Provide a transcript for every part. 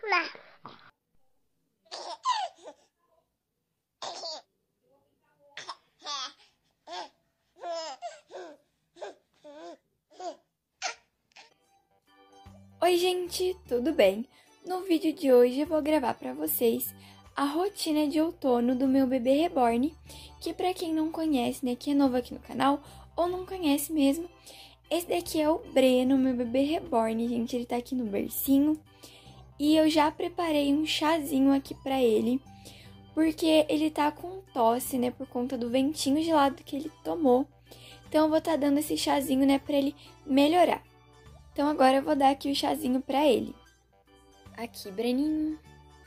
Oi gente, tudo bem? No vídeo de hoje eu vou gravar para vocês a rotina de outono do meu bebê reborn, que para quem não conhece, né, que é novo aqui no canal ou não conhece mesmo, esse daqui é o Breno, meu bebê reborn, gente, ele tá aqui no bercinho e eu já preparei um chazinho aqui para ele, porque ele tá com tosse, né, por conta do ventinho gelado que ele tomou, então eu vou estar dando esse chazinho, né, para ele melhorar. Então agora eu vou dar aqui o chazinho pra ele. Aqui, Breninho.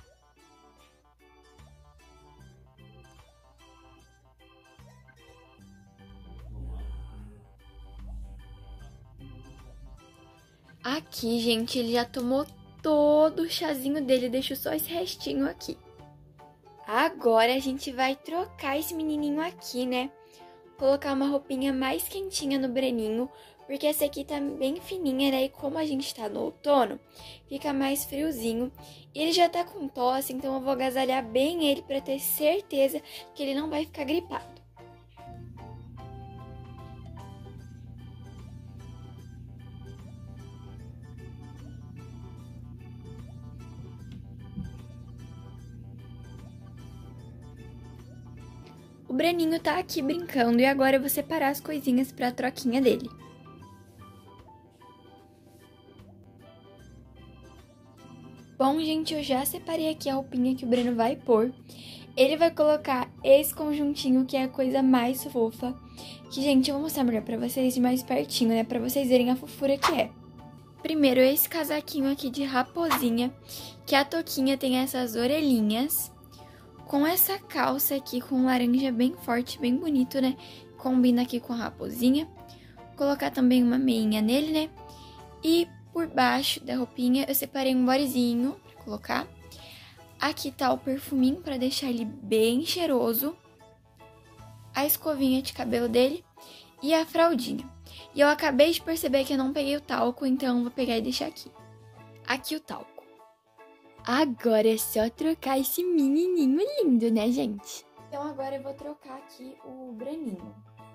Aqui, gente, ele já tomou todo o chazinho dele, deixou só esse restinho aqui. Agora a gente vai trocar esse menininho aqui, né? Colocar uma roupinha mais quentinha no Breninho, porque essa aqui tá bem fininha, né? E como a gente tá no outono, fica mais friozinho. E ele já tá com tosse, então eu vou agasalhar bem ele pra ter certeza que ele não vai ficar gripado. O Breninho tá aqui brincando e agora eu vou separar as coisinhas pra troquinha dele. Bom, gente, eu já separei aqui a roupinha que o Breno vai pôr. Ele vai colocar esse conjuntinho, que é a coisa mais fofa. Que, gente, eu vou mostrar melhor pra vocês de mais pertinho, né? Pra vocês verem a fofura que é. Primeiro, esse casaquinho aqui de raposinha, que a touquinha tem essas orelhinhas. Com essa calça aqui com laranja bem forte, bem bonito, né? Combina aqui com a raposinha. Vou colocar também uma meinha nele, né? E por baixo da roupinha eu separei um bodyzinho pra colocar. Aqui tá o perfuminho pra deixar ele bem cheiroso. A escovinha de cabelo dele e a fraldinha. E eu acabei de perceber que eu não peguei o talco, então eu vou pegar e deixar aqui. Aqui o talco. Agora é só trocar esse menininho lindo, né, gente? Então agora eu vou trocar aqui o Breninho.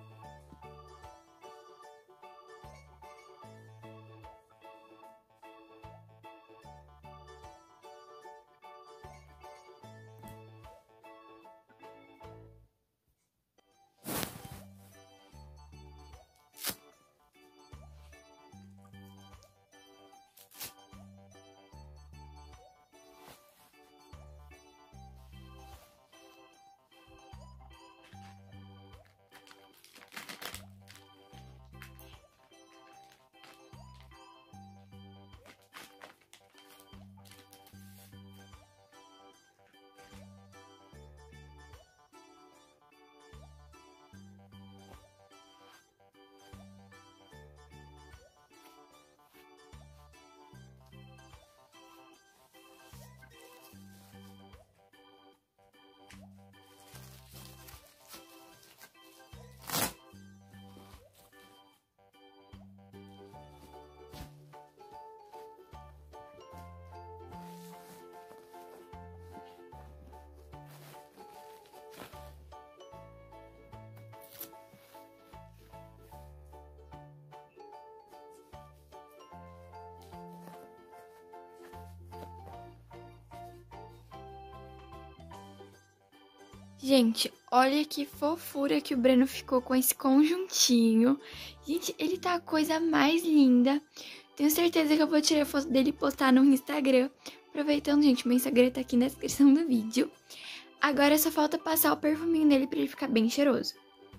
Gente, olha que fofura que o Breno ficou com esse conjuntinho. Gente, ele tá a coisa mais linda. Tenho certeza que eu vou tirar foto dele e postar no Instagram. Aproveitando, gente, meu Instagram tá aqui na descrição do vídeo. Agora só falta passar o perfuminho nele pra ele ficar bem cheiroso.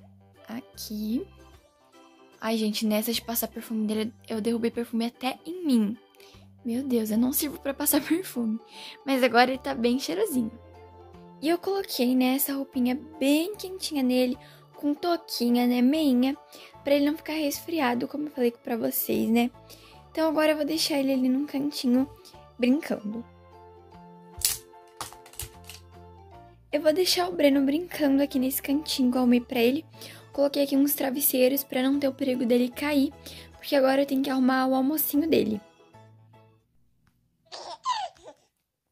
Aqui. Ai, gente, nessa de passar perfume dele, eu derrubei perfume até em mim. Meu Deus, eu não sirvo pra passar perfume. Mas agora ele tá bem cheirosinho. E eu coloquei, né, essa roupinha bem quentinha nele, com touquinha, né, meinha, pra ele não ficar resfriado, como eu falei pra vocês, né. Então agora eu vou deixar ele ali num cantinho, brincando. Eu vou deixar o Breno brincando aqui nesse cantinho, igual eu arrumei pra ele. Coloquei aqui uns travesseiros pra não ter o perigo dele cair, porque agora eu tenho que arrumar o almocinho dele.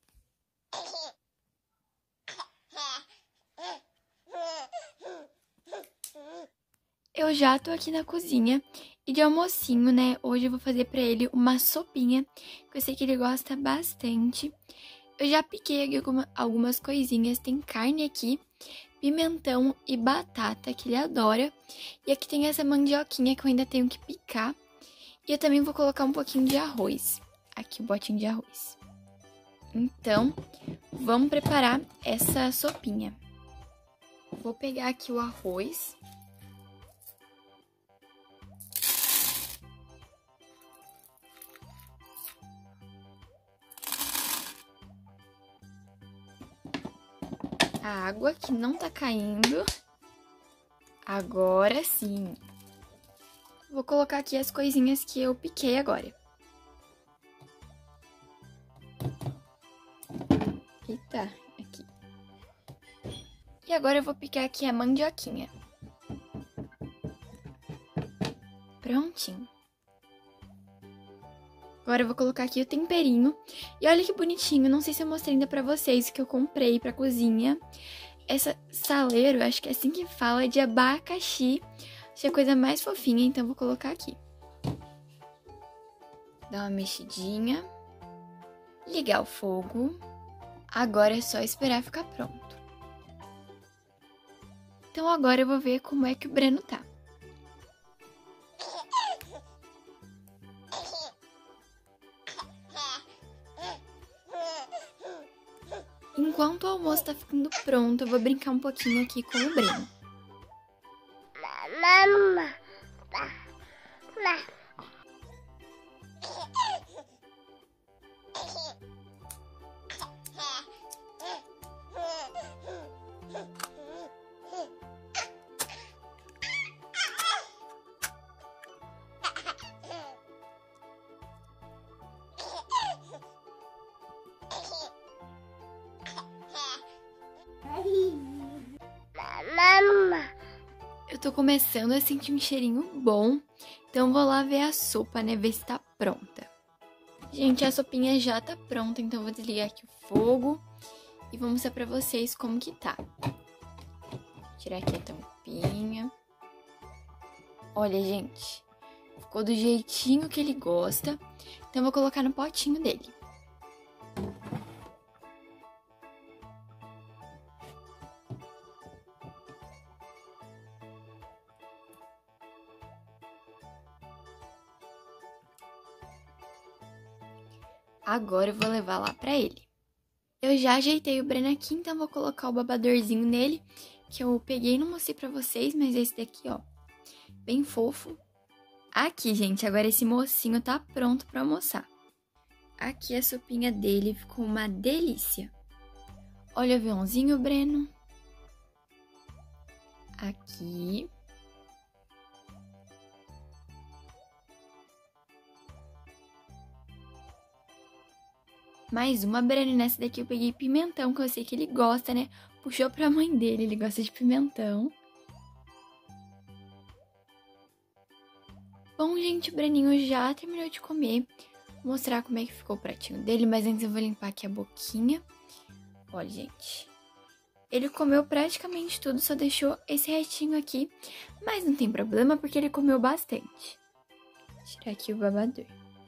eu já tô aqui na cozinha e de almocinho, né? Hoje eu vou fazer pra ele uma sopinha, que eu sei que ele gosta bastante. Eu já piquei aqui algumas coisinhas, tem carne aqui, pimentão e batata, que ele adora. E aqui tem essa mandioquinha que eu ainda tenho que picar. E eu também vou colocar um pouquinho de arroz. Aqui o potinho de arroz. Então, vamos preparar essa sopinha. Vou pegar aqui o arroz. A água que não tá caindo. Agora sim. Vou colocar aqui as coisinhas que eu piquei agora. Eita, aqui. E agora eu vou picar aqui a mandioquinha. Prontinho. Agora eu vou colocar aqui o temperinho. E olha que bonitinho, não sei se eu mostrei ainda pra vocês que eu comprei pra cozinha. Essa saleiro, acho que é assim que fala, é de abacaxi. Achei a coisa mais fofinha, então vou colocar aqui. Dá uma mexidinha. Ligar o fogo. Agora é só esperar ficar pronto. Então agora eu vou ver como é que o Breno tá. Enquanto o almoço tá ficando pronto, eu vou brincar um pouquinho aqui com o Breno. Eu tô começando a sentir um cheirinho bom, então vou lá ver a sopa, né, ver se tá pronta. Gente, a sopinha já tá pronta, então eu vou desligar aqui o fogo e vou mostrar pra vocês como que tá. Vou tirar aqui a tampinha. Olha, gente, ficou do jeitinho que ele gosta, então eu vou colocar no potinho dele. Agora eu vou levar lá pra ele. Eu já ajeitei o Breno aqui, então vou colocar o babadorzinho nele, que eu peguei e não mostrei pra vocês, mas esse daqui, ó, bem fofo. Aqui, gente, agora esse mocinho tá pronto pra almoçar. Aqui a sopinha dele ficou uma delícia. Olha o aviãozinho, Breno. Aqui. Mais uma, Breno, nessa daqui eu peguei pimentão, que eu sei que ele gosta, né? Puxou pra mãe dele, ele gosta de pimentão. Bom, gente, o Breninho já terminou de comer. Vou mostrar como é que ficou o pratinho dele, mas antes eu vou limpar aqui a boquinha. Olha, gente. Ele comeu praticamente tudo, só deixou esse restinho aqui. Mas não tem problema, porque ele comeu bastante. Vou tirar aqui o babador.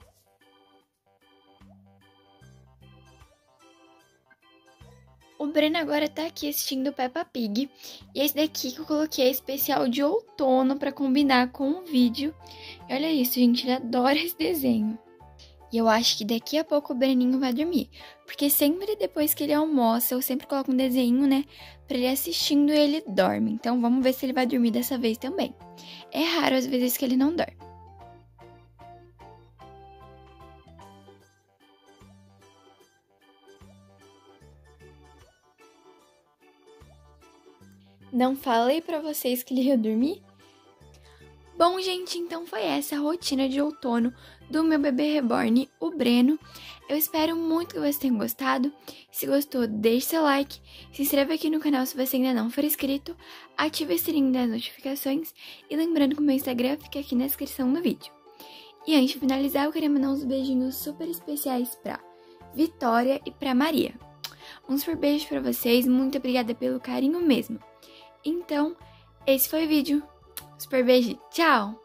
O Breno agora tá aqui assistindo Peppa Pig. E esse daqui que eu coloquei é especial de outono pra combinar com o vídeo. E olha isso, gente, ele adora esse desenho. E eu acho que daqui a pouco o Breninho vai dormir. Porque sempre depois que ele almoça, eu sempre coloco um desenho, né? Pra ele assistindo e ele dorme. Então vamos ver se ele vai dormir dessa vez também. É raro as vezes que ele não dorme. Não falei pra vocês que ele ia dormir? Bom, gente, então foi essa a rotina de outono do meu bebê reborn, o Breno. Eu espero muito que vocês tenham gostado. Se gostou, deixe seu like, se inscreva aqui no canal se você ainda não for inscrito, ative o sininho das notificações e lembrando que o meu Instagram fica aqui na descrição do vídeo. E antes de finalizar, eu queria mandar uns beijinhos super especiais pra Vitória e pra Maria. Um super beijo pra vocês, muito obrigada pelo carinho mesmo. Então, esse foi o vídeo. Super beijo. Tchau!